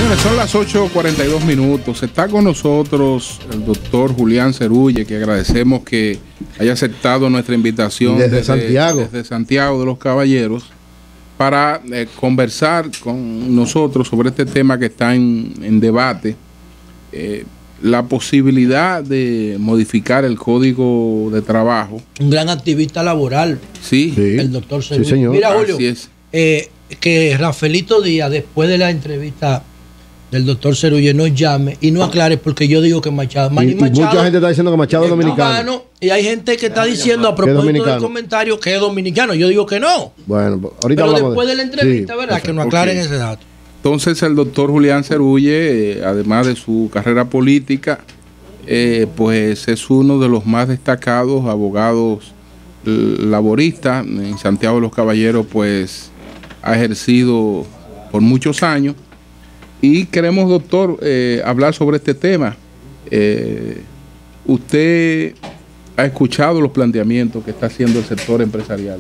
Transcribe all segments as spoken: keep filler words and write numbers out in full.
Señores, son las ocho cuarenta y dos minutos. Está con nosotros el doctor Julián Cerulle, que agradecemos que haya aceptado nuestra invitación desde, desde Santiago. desde Santiago de los Caballeros para eh, conversar con nosotros sobre este tema que está en, en debate. Eh, la posibilidad de modificar el Código de Trabajo. Un gran activista laboral. Sí, sí. El doctor Cerulle. Sí, señor. Mira, Julio, Así es. Eh, que Rafaelito Díaz, después de la entrevista del doctor Cerulle, nos llame y no aclare, porque yo digo que Machado, Y, y Machado mucha gente está diciendo que Machado es dominicano. cubano, y hay gente que está diciendo a propósito del comentario que es dominicano. Yo digo que no. Bueno, ahorita Pero hablamos después de, de la entrevista, sí, ¿verdad? exacto. Que nos aclaren Okay. ese dato. Entonces el doctor Julián Cerulle, eh, además de su carrera política, eh, pues es uno de los más destacados abogados laboristas en Santiago de los Caballeros, pues ha ejercido por muchos años. Y queremos, doctor, eh, hablar sobre este tema. Eh, usted ha escuchado los planteamientos que está haciendo el sector empresarial.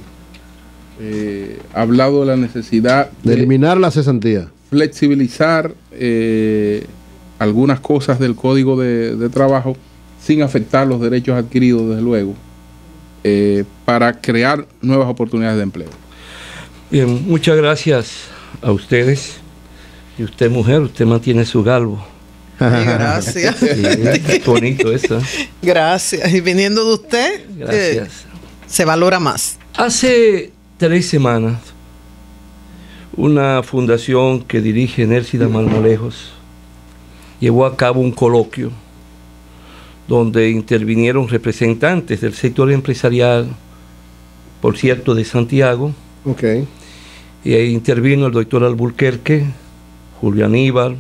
Eh, ha hablado de la necesidad de, de eliminar la cesantía, flexibilizar eh, algunas cosas del Código de, de Trabajo sin afectar los derechos adquiridos, desde luego, eh, para crear nuevas oportunidades de empleo. Bien, muchas gracias a ustedes. Y usted, mujer, usted mantiene su galvo. Sí, gracias. Sí, bonito eso. Gracias. Y viniendo de usted, gracias. Eh, se valora más. Hace tres semanas, una fundación que dirige Nércida Marmolejos llevó a cabo un coloquio donde intervinieron representantes del sector empresarial, por cierto, de Santiago. Okay. Y ahí intervino el doctor Alburquerque, Julio Aníbal,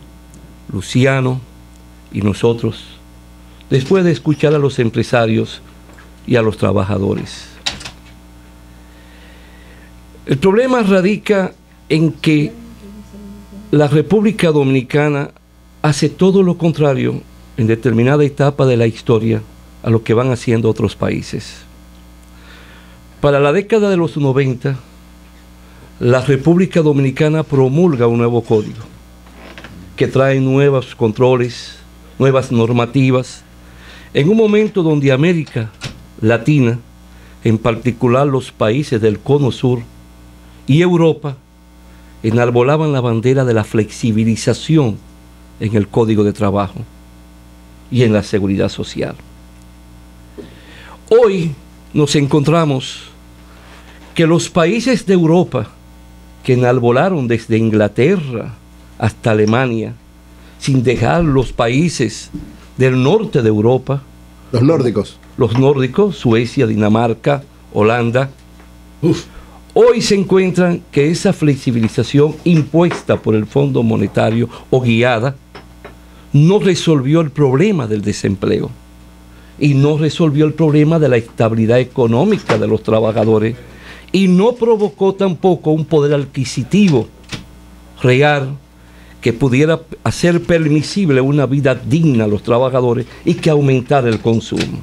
Luciano y nosotros, después de escuchar a los empresarios y a los trabajadores. El problema radica en que la República Dominicana hace todo lo contrario en determinada etapa de la historia a lo que van haciendo otros países. Para la década de los noventa, la República Dominicana promulga un nuevo código que trae nuevos controles, nuevas normativas, en un momento donde América Latina, en particular los países del Cono Sur y Europa, enarbolaban la bandera de la flexibilización en el Código de Trabajo y en la seguridad social. Hoy nos encontramos que los países de Europa, que enarbolaron desde Inglaterra hasta Alemania, sin dejar los países del norte de Europa, los nórdicos, los nórdicos, Suecia, Dinamarca, Holanda, uf, hoy se encuentran que esa flexibilización impuesta por el Fondo Monetario o guiada no resolvió el problema del desempleo y no resolvió el problema de la estabilidad económica de los trabajadores y no provocó tampoco un poder adquisitivo real que pudiera hacer permisible una vida digna a los trabajadores y que aumentara el consumo.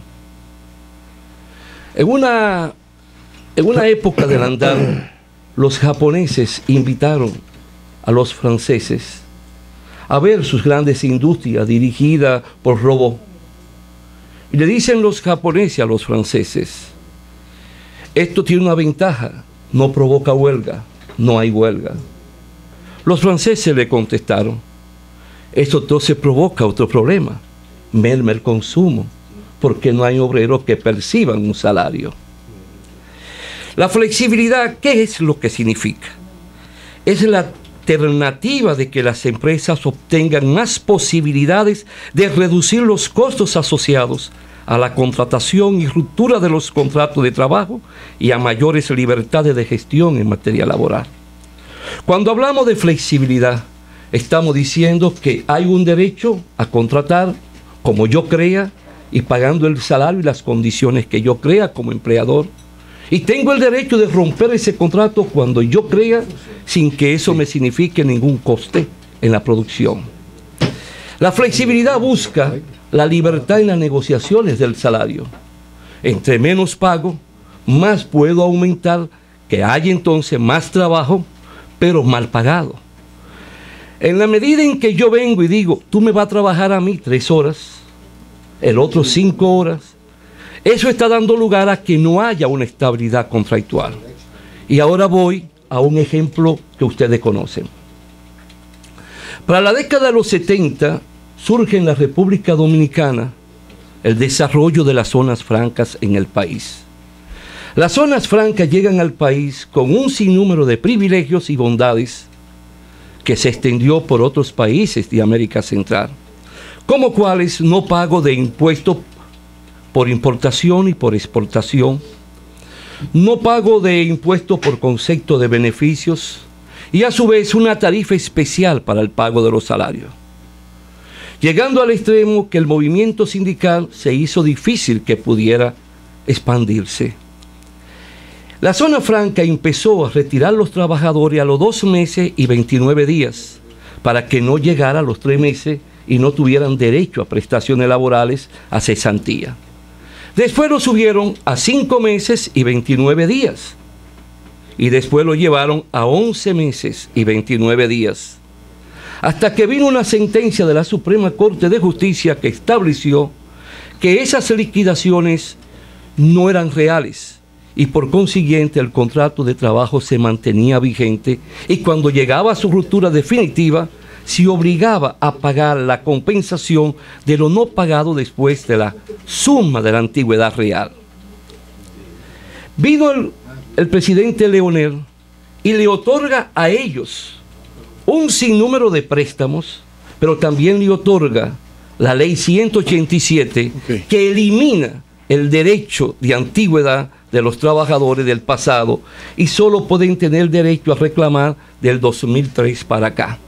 En una, en una época del andar, los japoneses invitaron a los franceses a ver sus grandes industrias dirigidas por robots. Y le dicen los japoneses a los franceses: esto tiene una ventaja, no provoca huelga, no hay huelga. Los franceses le contestaron: esto entonces provoca otro problema, merma el consumo, porque no hay obreros que perciban un salario. La flexibilidad, ¿qué es lo que significa? Es la alternativa de que las empresas obtengan más posibilidades de reducir los costos asociados a la contratación y ruptura de los contratos de trabajo y a mayores libertades de gestión en materia laboral. Cuando hablamos de flexibilidad, estamos diciendo que hay un derecho a contratar como yo crea y pagando el salario y las condiciones que yo crea como empleador. Y tengo el derecho de romper ese contrato cuando yo crea, sin que eso me signifique ningún coste en la producción. La flexibilidad busca la libertad en las negociaciones del salario. Entre menos pago, más puedo aumentar, que haya entonces más trabajo, pero mal pagado. En la medida en que yo vengo y digo, tú me vas a trabajar a mí tres horas, el otro cinco horas, eso está dando lugar a que no haya una estabilidad contractual. Y ahora voy a un ejemplo que ustedes conocen. Para la década de los setenta surge en la República Dominicana el desarrollo de las zonas francas en el país. Las zonas francas llegan al país con un sinnúmero de privilegios y bondades que se extendió por otros países de América Central, como cuáles no pago de impuestos por importación y por exportación, no pago de impuestos por concepto de beneficios y a su vez una tarifa especial para el pago de los salarios. Llegando al extremo que el movimiento sindical se hizo difícil que pudiera expandirse. La zona franca empezó a retirar a los trabajadores a los dos meses y veintinueve días para que no llegara a los tres meses y no tuvieran derecho a prestaciones laborales a cesantía. Después lo subieron a cinco meses y veintinueve días y después lo llevaron a once meses y veintinueve días. Hasta que vino una sentencia de la Suprema Corte de Justicia que estableció que esas liquidaciones no eran reales y por consiguiente el contrato de trabajo se mantenía vigente y cuando llegaba a su ruptura definitiva se obligaba a pagar la compensación de lo no pagado después de la suma de la antigüedad real. Vino el, el presidente Leonel y le otorga a ellos un sinnúmero de préstamos, pero también le otorga la ley ciento ochenta y siete, okay, que elimina el derecho de antigüedad de los trabajadores del pasado y solo pueden tener derecho a reclamar del dos mil tres para acá.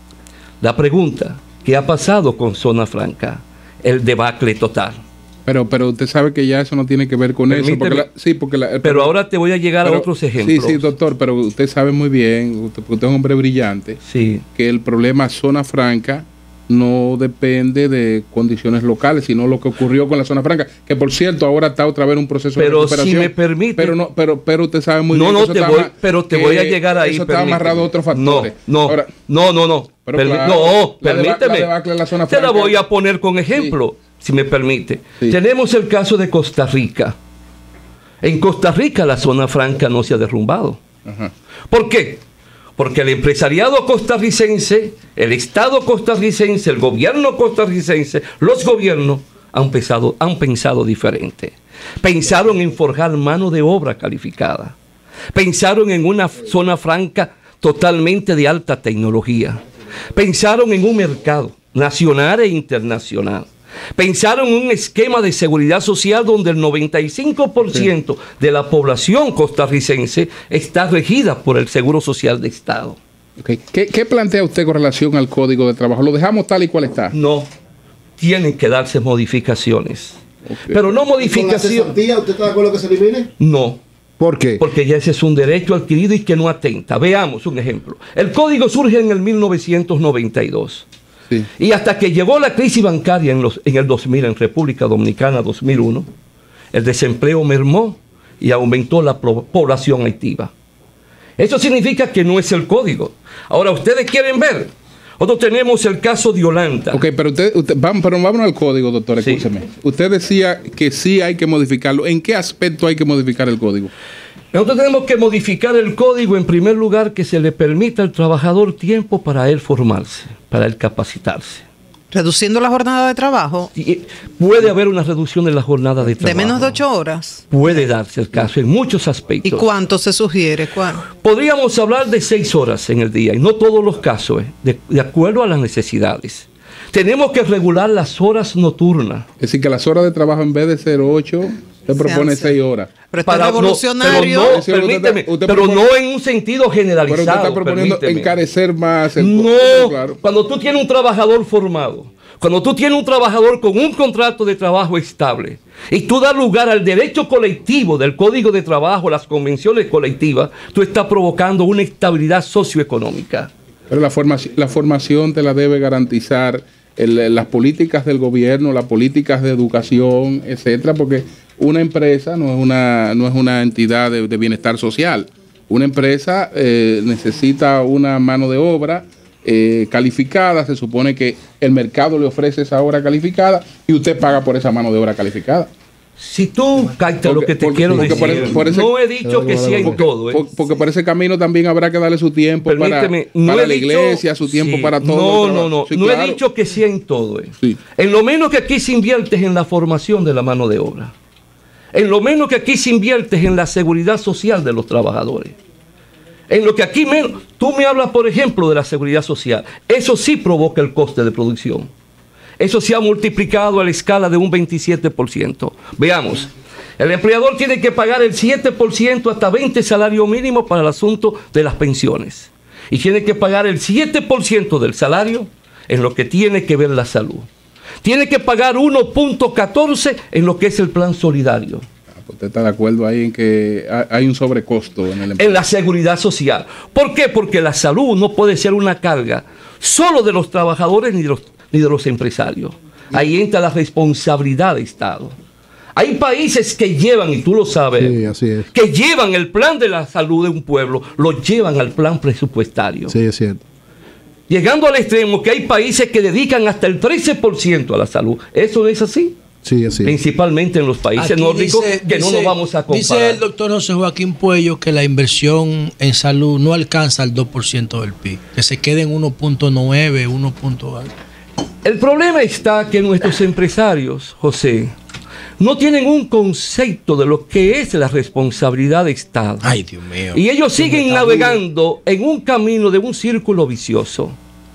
La pregunta, ¿qué ha pasado con Zona Franca? El debacle total. Pero, pero usted sabe que ya eso no tiene que ver con Permíteme, eso. Porque la, sí, porque la, pero, pero ahora te voy a llegar pero, a otros ejemplos. Sí, sí, doctor, pero usted sabe muy bien, usted, usted es un hombre brillante, sí, que el problema Zona Franca no depende de condiciones locales, sino lo que ocurrió con la Zona Franca, que por cierto ahora está otra vez un proceso pero de recuperación. Si me permite, pero no, pero, pero usted sabe muy no, bien no, que te eso voy, está, pero te voy a llegar ahí. Eso está amarrado a otros factores. No, no, ahora, no, no, no, pero Permi claro, no, la permíteme. La de la Zona te Franca, la voy a poner con ejemplo, sí, si me permite. Sí. Tenemos el caso de Costa Rica. En Costa Rica la Zona Franca no se ha derrumbado. Ajá. ¿Por qué? Porque el empresariado costarricense, el Estado costarricense, el gobierno costarricense, los gobiernos han pensado, han pensado diferente. Pensaron en forjar mano de obra calificada. Pensaron en una zona franca totalmente de alta tecnología. Pensaron en un mercado nacional e internacional. Pensaron en un esquema de seguridad social donde el noventa y cinco por ciento sí. de la población costarricense está regida por el Seguro Social de Estado. Okay. ¿Qué, ¿Qué plantea usted con relación al Código de Trabajo? ¿Lo dejamos tal y cual está? No, tienen que darse modificaciones. Okay. Pero no modificaciones. ¿Usted está de acuerdo que se elimine? No. ¿Por qué? Porque ya ese es un derecho adquirido y que no atenta. Veamos un ejemplo. El Código surge en el mil novecientos noventa y dos. Sí. Y hasta que llegó la crisis bancaria en, los, en el dos mil, en República Dominicana, dos mil uno, el desempleo mermó y aumentó la población activa. Eso significa que no es el código. Ahora, ustedes quieren ver. Nosotros tenemos el caso de Holanda. Ok, pero usted, usted vamos, pero vámonos al código, doctor, escúcheme. Sí. Usted decía que sí hay que modificarlo. ¿En qué aspecto hay que modificar el código? Nosotros tenemos que modificar el código, en primer lugar, que se le permita al trabajador tiempo para él formarse, para él capacitarse. ¿Reduciendo la jornada de trabajo? Puede haber una reducción en la jornada de trabajo. ¿De menos de ocho horas? Puede darse el caso en muchos aspectos. ¿Y cuánto se sugiere? ¿Cuál? Podríamos hablar de seis horas en el día, y no todos los casos, ¿eh? de, de acuerdo a las necesidades. Tenemos que regular las horas nocturnas. Es decir, que las horas de trabajo en vez de ser ocho, se propone seis horas. Pero está para, revolucionario. No, pero no, permíteme, usted, usted pero propone, no en un sentido generalizado. Pero usted está proponiendo permíteme. encarecer más el No, claro. Cuando tú tienes un trabajador formado, cuando tú tienes un trabajador con un contrato de trabajo estable, y tú das lugar al derecho colectivo del Código de Trabajo, las convenciones colectivas, tú estás provocando una estabilidad socioeconómica. Pero la formación, la formación te la debe garantizar el, las políticas del gobierno, las políticas de educación, etcétera, porque una empresa no es una, no es una entidad de, de bienestar social. Una empresa eh, necesita una mano de obra eh, calificada, se supone que el mercado le ofrece esa obra calificada y usted paga por esa mano de obra calificada. Si tú captas lo que te porque, quiero porque decir, por, por ese, no he dicho que sea en porque, todo. ¿eh? Porque, porque por ese camino también habrá que darle su tiempo Permíteme, para, no para he la dicho, iglesia, su tiempo sí, para todo. No, no, no. Sí, no claro. he dicho que sea en todo. ¿eh? Sí. En lo menos que aquí se inviertes en la formación de la mano de obra. En lo menos que aquí se inviertes en la seguridad social de los trabajadores. En lo que aquí menos. Tú me hablas, por ejemplo, de la seguridad social. Eso sí provoca el coste de producción. Eso se ha multiplicado a la escala de un veintisiete por ciento. Veamos. El empleador tiene que pagar el siete por ciento hasta veinte salarios mínimos para el asunto de las pensiones. Y tiene que pagar el siete por ciento del salario en lo que tiene que ver la salud. Tiene que pagar uno punto catorce en lo que es el plan solidario. ¿Usted está de acuerdo ahí en que hay un sobrecosto en el empleo? En la seguridad social. ¿Por qué? Porque la salud no puede ser una carga solo de los trabajadores ni de los, ni de los empresarios. Ahí entra la responsabilidad del Estado. Hay países que llevan, y tú lo sabes, Sí, así es. que llevan el plan de la salud de un pueblo, lo llevan al plan presupuestario. Sí, es cierto. Llegando al extremo que hay países que dedican hasta el trece por ciento a la salud. ¿Eso no es así? Sí, así es. Principalmente en los países Aquí nórdicos, dice- que no dice- nos vamos a comparar. Dice el doctor José Joaquín Puello que la inversión en salud no alcanza el dos por ciento del P I B, que se quede en uno punto nueve, uno. El problema está que nuestros empresarios, José, no tienen un concepto de lo que es la responsabilidad de Estado. Ay, Dios mío. Y ellos siguen está navegando en un camino de un círculo vicioso.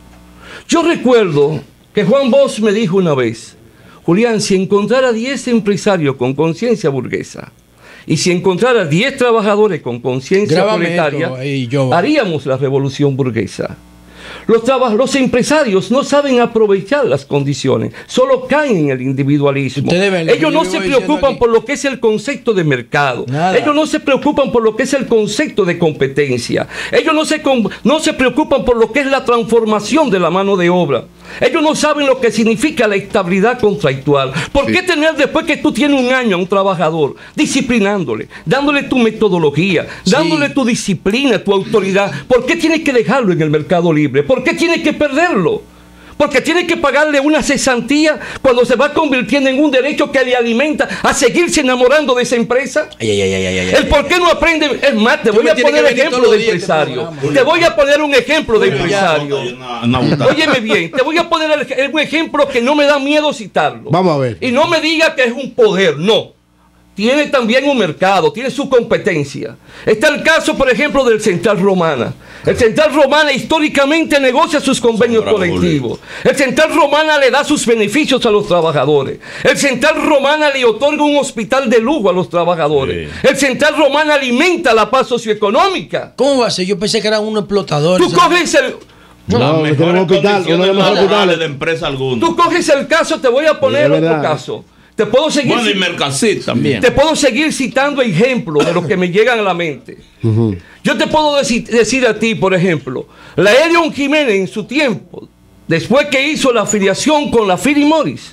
Yo recuerdo que Juan Bosch me dijo una vez, Julián, si encontrara diez empresarios con conciencia burguesa y si encontrara diez trabajadores con conciencia Grábame proletaria, esto ahí, yo. haríamos la revolución burguesa. Los, traba- los empresarios no saben aprovechar las condiciones, solo caen en el individualismo. Ustedes ven lo que Ellos yo no le se voy diciendo preocupan aquí. por lo que es el concepto de mercado. Nada. Ellos no se preocupan por lo que es el concepto de competencia. Ellos no se, com- no se preocupan por lo que es la transformación de la mano de obra. Ellos no saben lo que significa la estabilidad contractual. ¿Por Sí. qué tener después que tú tienes un año a un trabajador disciplinándole, dándole tu metodología, Sí. dándole tu disciplina, tu autoridad? ¿Por qué tienes que dejarlo en el mercado libre? ¿Por qué tienes que perderlo? Porque tiene que pagarle una cesantía cuando se va convirtiendo en un derecho que le alimenta a seguirse enamorando de esa empresa. Ay, ay, ay, ay, ay, El por qué no aprende, es más, te Tú voy me a tienes poner que venir ejemplo todos de los días a este empresario. programa. Te voy a poner un ejemplo de empresario. Óyeme Óyeme bien, te voy a poner el- un ejemplo que no me da miedo citarlo. Vamos a ver. Y no me diga que es un poder, no. Tiene también un mercado, tiene su competencia. Está el caso, por ejemplo, del Central Romana. El Central Romana históricamente negocia sus convenios Sombra, colectivos. El Central Romana le da sus beneficios a los trabajadores. El Central Romana le otorga un hospital de lujo a los trabajadores. Sí. El Central Romana alimenta la paz socioeconómica. ¿Cómo va a ser? Yo pensé que eran unos explotadores. Tú coges el... No, Las que mejores tenemos hospital, condiciones uno de los mejores laborales hospitales. de empresa alguna. Tú coges el caso, te voy a poner Es otro verdad. caso. Te puedo seguir, Bueno, y ci- Mercasit también. te puedo seguir citando ejemplos de los que me llegan a la mente. Ujú. Yo te puedo deci- decir a ti, por ejemplo, la Elion Jiménez en su tiempo, después que hizo la afiliación con la Philip Morris,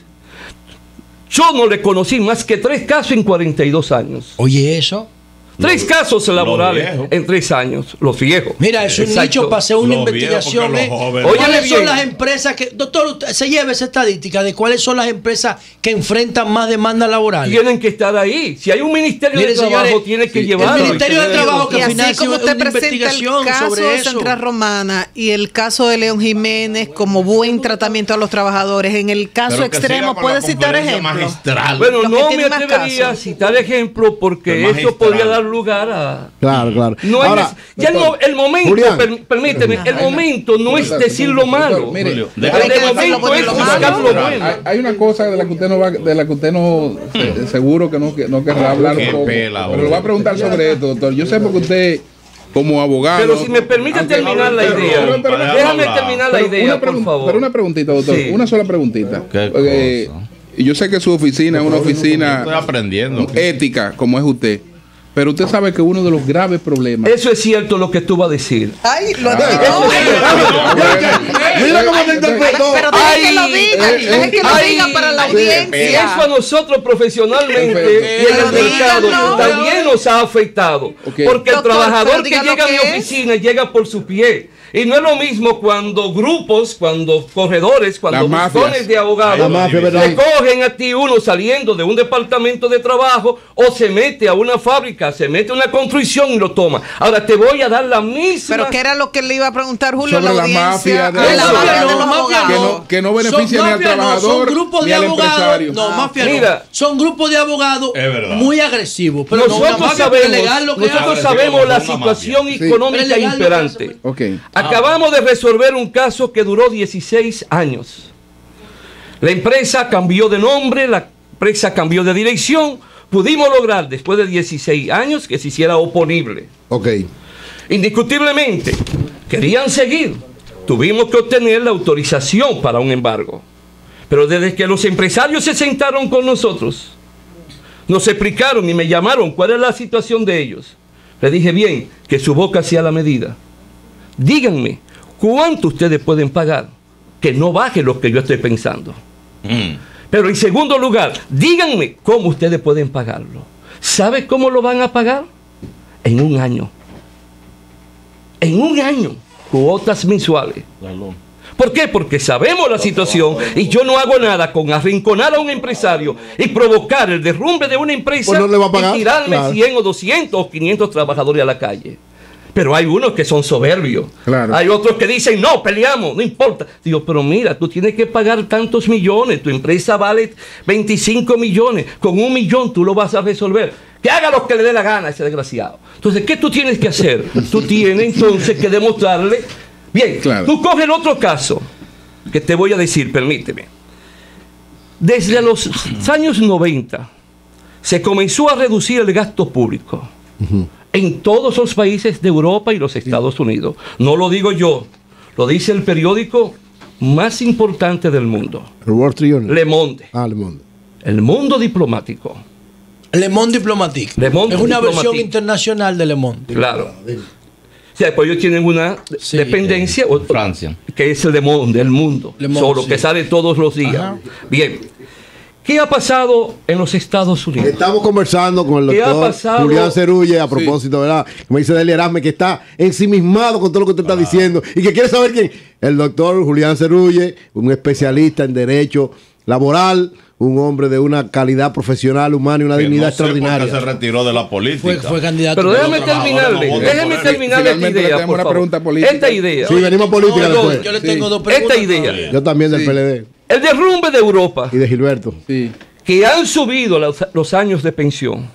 yo no le conocí más que tres casos en cuarenta y dos años. Oye, eso. Tres casos laborales viejos. en tres años, los viejos. Mira, es un Exacto. nicho para hacer una Los investigación. viejos, porque ¿eh? los jóvenes- Óyeme ¿Cuáles son bien. las empresas que. Doctor, usted se lleva esa estadística de cuáles son las empresas que enfrentan más demandas laborales. Tienen que estar ahí. Si hay un ministerio Mire, de trabajo, señores, tiene que sí, llevarlo. el Ministerio de Y tener- Trabajo que Y así financie como una usted presenta el investigación caso sobre de eso. Central Romana y el caso de León Jiménez como buen tratamiento a los trabajadores, en el caso Pero que siga extremo con puede la citar conferencia ejemplos. magistral. Bueno, Los que no me tienen más atrevería a casos. citar ejemplos porque El eso magistral. podría dar lugar a... Claro, claro. No Ahora, es, ya el, mo- el momento, Julián. per- permíteme, el momento no es decir lo malo. Mire, Julio, El déjame Hay que decir lo momento bueno y es lo buscar malo. lo bueno. Hay, hay una cosa de la que usted no va, de la que usted no se- seguro que no, que no querrá hablar Qué un poco, pela, pero le voy a preguntar sobre esto, doctor. Yo sé porque usted como abogado. Pero si me permite aunque- terminar la pero- idea, pero- pero- déjame hablar. terminar la pero idea, una por pregun- favor. Pero una preguntita, doctor, Sí. una sola preguntita. Qué Porque cosa. yo sé que su oficina es una Estoy oficina aprendiendo. ética, como es usted. Pero usted sabe que uno de los graves problemas. Eso es cierto lo que tú vas a decir. Ay, lo Ah, anticipó. Mira cómo te interpretó. Pero deje que lo Ay, diga, eh, deje que lo ay, diga para la ay, Y eso a audiencia. nosotros profesionalmente Perfecto. y en el Pero mercado díganlo. también nos ha afectado. Ok. Porque el Doctor, trabajador pero que diga llega lo a mi que es. oficina llega por su pie. Y no es lo mismo cuando grupos, cuando corredores, cuando Las buzones mafias. de abogados La mafia, te ¿verdad? cogen a ti uno saliendo de un departamento de trabajo o se mete a una fábrica, se mete a una construcción y lo toma. Ahora te voy a dar la misma... Pero ¿qué era lo que le iba a preguntar Julio? Sobre la audiencia, mafia de- a la Eso, mafia de no, los mafia Que abogados. no, que no beneficia Son ni al mafia, no, trabajador son grupos ni de al abogados. empresario. No, mafia no. Mira. Son grupos de abogados Es verdad. muy agresivos. Pero no, nosotros la mafia sabemos, es legal lo que nosotros hace. sabemos la Una situación Sí. económica Es legal lo que imperante. hace. Ok. Acabamos de resolver un caso que duró dieciséis años. La empresa cambió de nombre, la empresa cambió de dirección. Pudimos lograr, después de dieciséis años, que se hiciera oponible. Ok. Indiscutiblemente, querían seguir. Tuvimos que obtener la autorización para un embargo. Pero desde que los empresarios se sentaron con nosotros, nos explicaron y me llamaron cuál es la situación de ellos. Le dije, bien, que su boca sea la medida. Díganme, ¿cuánto ustedes pueden pagar? Que no baje lo que yo estoy pensando. Mm. Pero en segundo lugar, díganme cómo ustedes pueden pagarlo. ¿Sabe cómo lo van a pagar? En un año. En un año, cuotas mensuales. ¿Por qué? Porque sabemos la situación y yo no hago nada con arrinconar a un empresario y provocar el derrumbe de una empresa Pues no le va a pagar, y tirarme claro. cien o doscientos o quinientos trabajadores a la calle. Pero hay unos que son soberbios. Claro. Hay otros que dicen, no, peleamos, no importa. Digo, pero mira, tú tienes que pagar tantos millones. Tu empresa vale veinticinco millones. Con un millón tú lo vas a resolver. Que haga lo que le dé la gana a ese desgraciado. Entonces, ¿qué tú tienes que hacer? Tú tienes entonces que demostrarle. Bien, Claro. tú coges el otro caso que te voy a decir, permíteme. Desde los años noventa se comenzó a reducir el gasto público. En todos los países de Europa y los Estados Unidos. No lo digo yo, lo dice el periódico más importante del mundo, El Wall Street Journal. Le Monde, Ah, Le Monde. el mundo diplomático. Le Monde Diplomatique. Le Monde es una Diplomatique. versión internacional de Le Monde. Claro. O sea, pues ellos tienen una Sí. dependencia, o- Francia. que es el Le Monde, el mundo, Le Monde, solo sí. que sale todos los días. Ajá. Bien, ¿qué ha pasado en los Estados Unidos? Estamos conversando con el ¿Qué ha doctor pasado? Julián Cerulle a propósito, ¿verdad? Me dice Delia Erasme que está ensimismado con todo lo que usted está diciendo y que quiere saber quién. El doctor Julián Cerulle, un especialista en derecho laboral, un hombre de una calidad profesional, humana y una Que dignidad no sé por qué extraordinaria. se retiró de la política. Fue, fue candidato. Pero déjame Los trabajadores terminarle, no votan déjeme por él. terminarle esta Finalmente le idea, tenemos por una favor. pregunta política. Esta idea, Sí, venimos a política No, yo, después. yo le Sí. tengo dos preguntas. esta idea, Yo también del Sí. P L D el derrumbe de Europa, y de Gilberto. Sí. que han subido los, los años de pensión,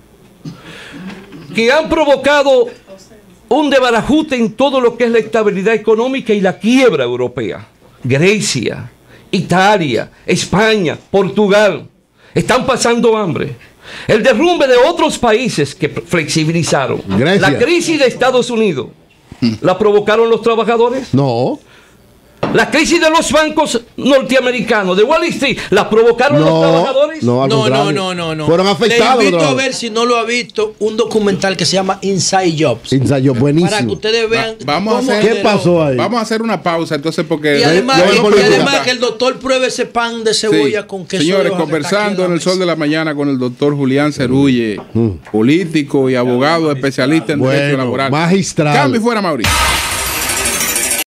que han provocado un desbarajuste en todo lo que es la estabilidad económica y la quiebra europea. Grecia, Italia, España, Portugal, están pasando hambre. El derrumbe de otros países que flexibilizaron. Grecia. La crisis de Estados Unidos, ¿la provocaron los trabajadores? No, La crisis de los bancos norteamericanos, de Wall Street, ¿la provocaron los no, trabajadores? no, al No, contrario. no, no, no, no. Fueron afectados. Le invito los a ver, si no lo ha visto, un documental que se llama Inside Jobs. Ensayo buenísimo. Para que ustedes vean. Va- vamos a cómo hacer- ¿Qué generó. pasó ahí? Vamos a hacer una pausa entonces porque Y además, Yo voy y- y política. además que el doctor pruebe ese pan de Sí. cebolla con queso. Señores, de hoja que está conversando aquí en el sol mesa. de la mañana con el doctor Julián Cerulle, político y abogado especialista en Bueno, derecho laboral. magistral. Cambio y fuera, Mauricio.